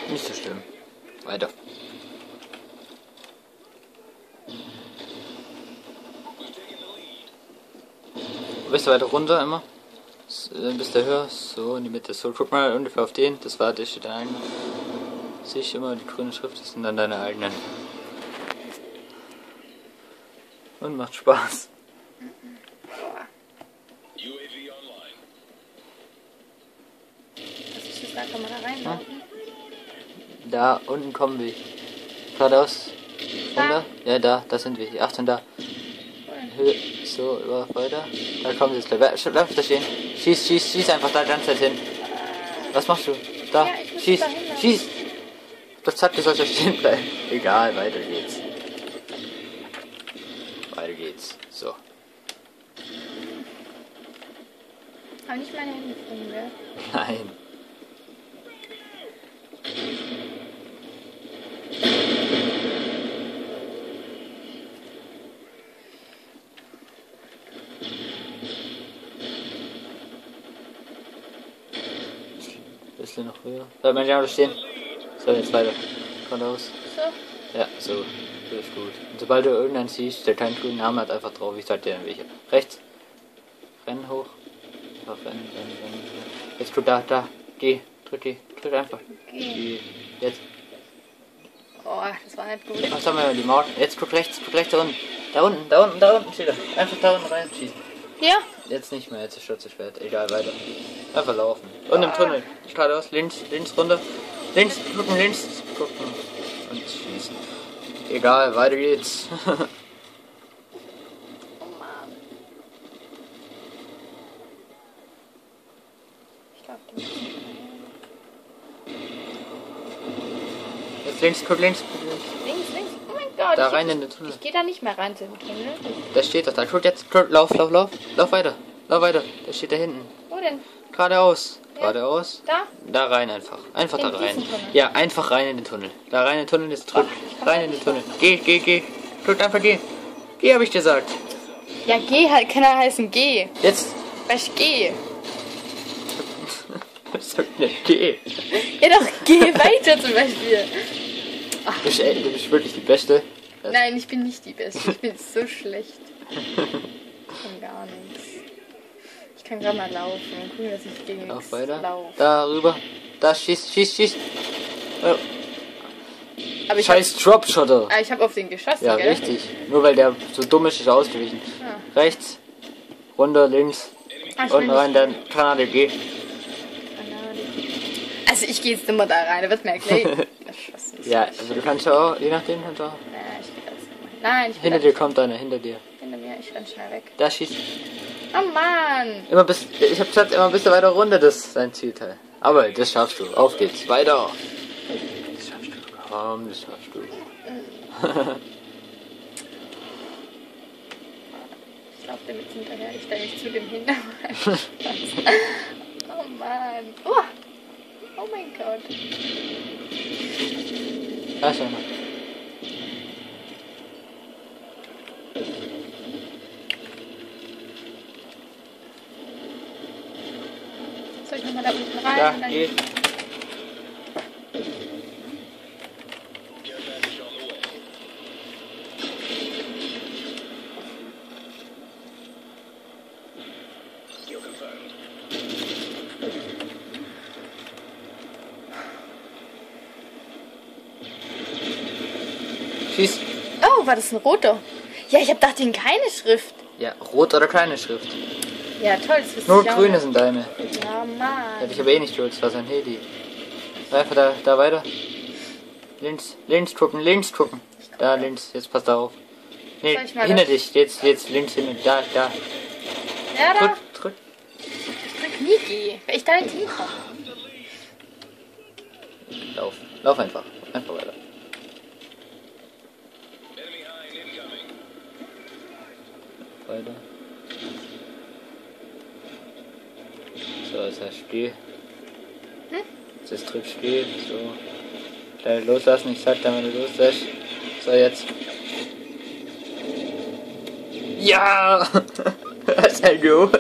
Nicht so schlimm. Weiter. Bist du weiter runter immer? Bis der höher. So in die Mitte. So, guck mal ungefähr auf den. Das war der steht ein. Sehe ich immer die grüne Schrift. Das sind dann deine eigenen. Und macht Spaß. Was ist das da? Kann man da reinlaufen? Da unten kommen wir. Geradeaus. Runter. Ja, da sind wir. Achtung, da. Höhe. So, über weiter. Da kommen sie jetzt gleich. Bleib da stehen. Schieß einfach da die ganze Zeit hin. Was machst du? Da. Ja, ich muss Schieß. da hin. Schieß. Das hat gesagt, da stehen bleiben. Egal, weiter geht's. Weiter geht's. So. Hab nicht meine Hände gefunden, gell? Nein. Bisschen noch höher. Bleib mal da stehen. So, jetzt weiter. Geradeaus. So. Ja, so. Das ist gut. Und sobald du irgendeinen siehst, der keinen grünen Namen hat, einfach drauf. Ich sag dir dann welche. Rechts. Rennen hoch. Auf rennen. Jetzt guck da. Geh. Drück einfach. Okay. Jetzt. Oh, das war nicht gut. Was haben wir die Mauer? Jetzt guck rechts da unten. Da unten steht er. Einfach da unten rein schießen. Ja? Jetzt nicht mehr, jetzt ist schon zu spät. Egal, weiter. Einfach laufen. Und im Tunnel. Geradeaus, links runter. Links gucken. Und schießen. Egal, weiter geht's. Oh Mann. Ich glaube, du musst Jetzt links, guck links. links. Oh mein Gott. Da rein in den Tunnel. Ich gehe da nicht mehr rein zu dem Tunnel. Da steht doch da. Guck jetzt, lauf weiter. Lauf weiter. Der steht da hinten. Wo denn? Geradeaus. Ja. Geradeaus. Da? Da rein einfach. Einfach In da rein. diesen Tunnel? Ja, einfach rein in den Tunnel. Da rein in den Tunnel ist drück. Rein in den Tunnel. Geh. Drück einfach geh. Geh, hab ich gesagt. Ja, geh halt, kann ja heißen geh. Jetzt. Was geh? Sag nicht, geh. Ja doch, geh weiter zum Beispiel. Du bist wirklich die Beste. Nein, ich bin nicht die Beste. Ich bin so schlecht. Ich kann gar nichts. Ich kann gerade mal laufen und gucken, dass ich gegen Lauf nichts weiter. laufe. Da rüber. Da schieß. Oh. Aber ich Scheiß Dropshotter. hab auf den geschossen, Ja, gell? richtig. Nur weil der so dumm ist ausgewichen. Ah. Rechts. Runter, links. Ah, ich will Unten rein, nicht. dann Kanade, geh. Also ich gehe jetzt immer da rein, da wird mir gleich erschossen. Ja, also du kannst ja auch, je nachdem kannst du auch. Ich will das nicht. Nein, ich will Hinter das dir kommt einer, hinter dir. hinter mir, ich renn schnell weg. Da schießt. Oh Mann! Ich hab gesagt, immer ein bisschen weiter runter, das ist dein Zielteil. Aber das schaffst du. Auf geht's. Weiter. Das schaffst du. Komm, das schaffst du. Ich laufe dem jetzt hinterher, ich stelle mich zu dem hin. Oh Mann! Oh mein Gott! Da ist einer. Soll ich nochmal da unten rein? Ja, und dann geh. Schieß. Oh, war das ein roter? Ja, ich hab gedacht, den keine Schrift. Ja, rot oder kleine Schrift. Ja, toll, das wusste Nur ich auch grüne nicht. sind deine. Ja, Mann. Hätte ich aber eh nicht schuld, das war sein Heli. Einfach da weiter. Links gucken. Da links, jetzt pass da auf. Nee, Soll ich mal hinter das- dich, jetzt links hinten. Da. Ja, da. Drück. Ich drück nie G, weil ich da nicht hinkomme. Lauf einfach. Einfach weiter. Weiter. So, jetzt heißt Geh. Jetzt drückst Geh. So. Gleich loslassen, ich sag dann, wenn du loslässt. So, jetzt. Ja! Das ist ja gut.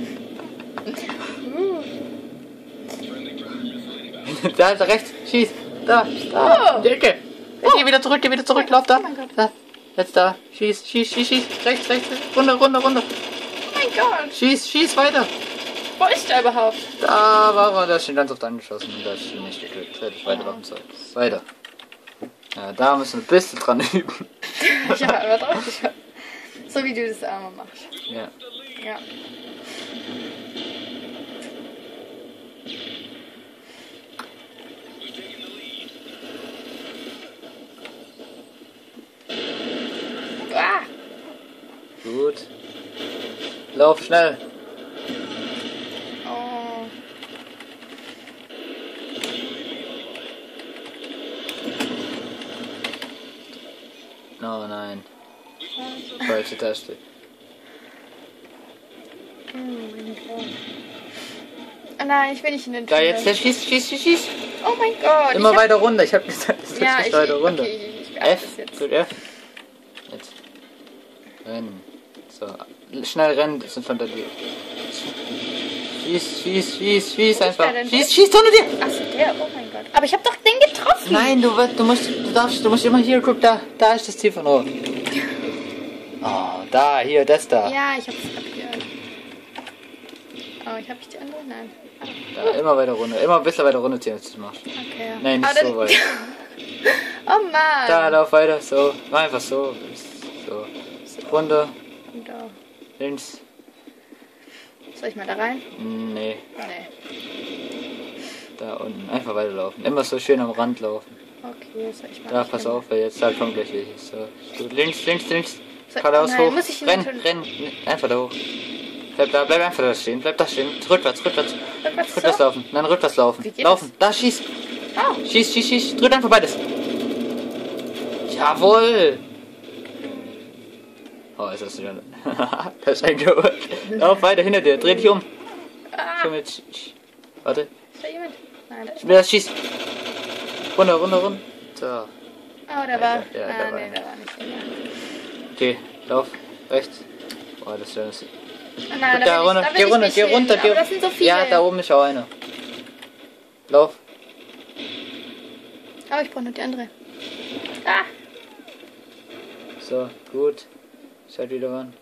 Da ist er rechts. Schieß. Da. Oh. Die Ecke. Geh wieder zurück, lauf da. Oh mein Gott. Da. Jetzt da. Schieß. Rechts. Runter. Oh mein Gott. Schieß weiter. Wo ist der überhaupt? Da war er, da ist schon ganz oft angeschossen und da ist schon nicht gekriegt. Hätte ich weiterlaufen sollen. Weiter. Ja, da müssen wir ein bisschen dran üben. Ich habe einfach drauf geschaut. So wie du das einmal machst. Ja. Ja. Ah! Gut. Lauf schnell. Oh. Oh nein. Falsche Taste. Oh nein, ich will nicht in den Da Tunnel. jetzt, der schieß. Oh mein Gott. Immer weiter runter. Ich hab gesagt, es Ja, ist weiter runter. Okay, ich beachte F. das jetzt. Drück F. Jetzt. Rennen. So. Schnell rennen, sind von der Tür. Schieß einfach. da denn Schieß unter dir! Achso, der, oh mein Gott. Aber ich hab doch den getroffen. Nein, du musst immer hier, guck, da ist das Ziel von oben. Oh, da, hier, das da. Ja, ich hab's abgehört. Oh, ich hab nicht die andere? Nein. Da, immer weiter runter, immer ein bisschen weiter runter ziehen, als du das machst. Okay. Nein, nicht Aber so weit. Oh Mann. Da, lauf weiter, so. Mach einfach so. So. Runter, Und da. links. Soll ich mal da rein? Nee, Nee. da unten. Einfach weiterlaufen. Immer so schön am Rand laufen. Okay, soll ich mal. Da, pass auf, weil jetzt da kommt gleich welche. So. Links. Soll- Geradeaus nein, hoch. muss ich in Renn. den Einfach da hoch. Bleib einfach da stehen. Bleib da stehen. Rückwärts Rückwärts laufen. Nein, rückwärts laufen. Wie geht Laufen. Da, schieß. Oh. Schieß. Drück einfach beides. Jawohl. Oh, ist das wieder. Das ist eingeholt. Lauf weiter hinter dir. Dreh dich um. Ah. Komm jetzt. Warte. Ist da jemand? Nein, da ist Wieder schieß. Runter. So. Oh, da war. Ja, da war nee, da war nicht jemand. Okay, lauf. Rechts. Boah, das ist ja das. Oh nein, Da runter. Geh runter. Aber das sind so viele. Ja, da oben ist auch einer. Lauf. Aber ich brauche noch die andere. Ah. So, gut. Seid wieder ran.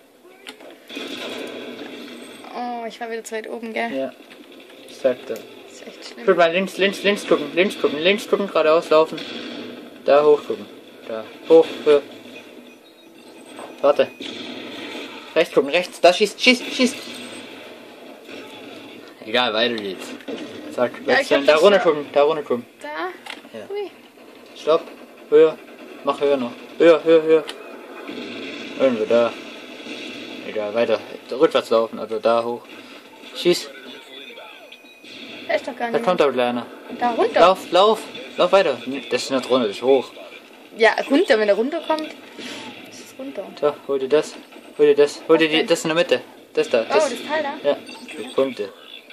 Oh, ich war wieder zu weit oben, gell? Ja. Ich sagte. Das ist echt schlimm. Guck mal, links gucken, geradeaus laufen. Da hoch gucken. Da. Hoch, höher. Warte. Rechts gucken, rechts. Da schieß. Egal, weiter geht's. Zack, Ja, wechseln. ich Da hab runter das so- gucken. Da? Ja. Ui. Stopp. Höher. Mach höher noch. Höher. Irgendwo da. Egal, weiter. Rückwärts laufen, also da hoch. Schieß. Da ist doch gar Da nicht. kommt der Kleine. Da runter. Lauf weiter. Das ist nicht runter, das ist hoch. Ja, runter, wenn er runterkommt. Das ist runter. So, hol dir das. Hol dir das in der Mitte. Das da. Oh, das Teil da? Ja, die Punkte.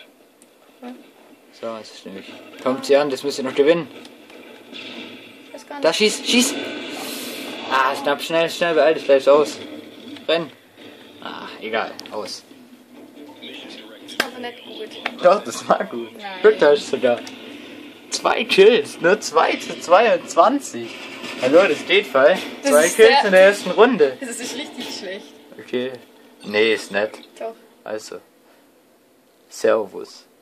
So, jetzt ist nämlich. Kommt sie an, das müsst ihr noch gewinnen. Ich weiß gar nicht. Da schieß. Ah, schnapp, schnell, beeil dich gleich aus. Renn. Ah, egal, aus. Das war aber nicht gut. Doch, das war gut. Nein. Guck, da ist sogar 2 Kills, nur 2 zu 22. Hallo, das geht voll. Das 2 ist Kills sehr- in der ersten Runde. Das ist richtig schlecht. Okay. Nee, ist nett. Doch. Also. Servus.